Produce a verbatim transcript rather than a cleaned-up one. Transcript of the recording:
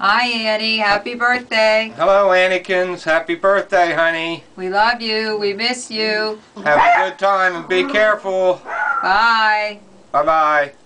Hi, Annie. Happy birthday. Hello, Annekins. Happy birthday, honey. We love you. We miss you. Have a good time and be careful. Bye. Bye-bye.